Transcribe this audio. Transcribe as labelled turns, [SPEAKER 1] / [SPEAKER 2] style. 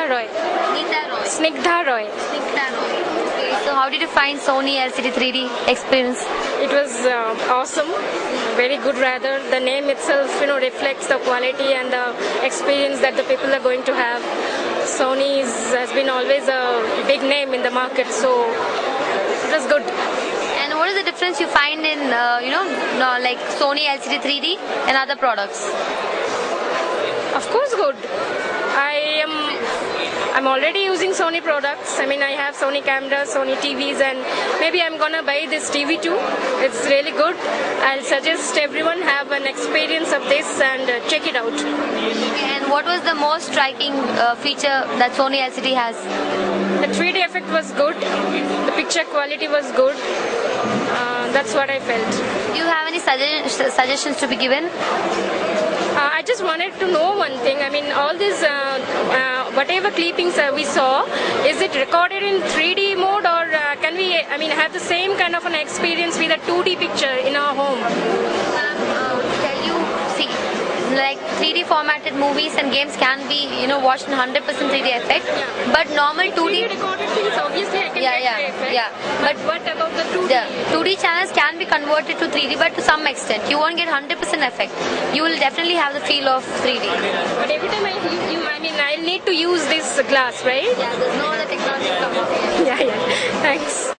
[SPEAKER 1] Roy.
[SPEAKER 2] Neeta Roy.
[SPEAKER 1] Snigdha Roy.
[SPEAKER 2] Snigdha Roy. Okay. So how did you find Sony LCD 3D experience?
[SPEAKER 1] It was awesome, very good rather. The name itself, reflects the quality and the experience that the people are going to have. Sony has been always a big name in the market, so it was good.
[SPEAKER 2] And what is the difference you find in, like Sony LCD 3D and other products?
[SPEAKER 1] Of course, good. I'm already using Sony products. I mean, I have Sony cameras, Sony TVs, and maybe I'm gonna buy this TV too. It's really good. I'll suggest everyone have an experience of this and check it out.
[SPEAKER 2] And what was the most striking feature that Sony LCD has?
[SPEAKER 1] The 3D effect was good. The picture quality was good. That's what I felt.
[SPEAKER 2] Do you have any suggestions to be given?
[SPEAKER 1] I just wanted to know one thing. I mean, all these, whatever clippings we saw, is it recorded in 3D mode, or can we, have the same kind of an experience with a 2D picture in our home?
[SPEAKER 2] Tell you, see, like 3D formatted movies and games can be, watched in 100% 3D effect, but normal 2D
[SPEAKER 1] recorded things, obviously I can get the effect.
[SPEAKER 2] Yeah.
[SPEAKER 1] But what about the 2D?
[SPEAKER 2] The 2D channels can be converted to 3D, but to some extent. You won't get 100% effect. You will definitely have the feel of 3D.
[SPEAKER 1] But every time I'll need to use this glass, right?
[SPEAKER 2] Yeah, there's no other technology.
[SPEAKER 1] Yeah. Thanks.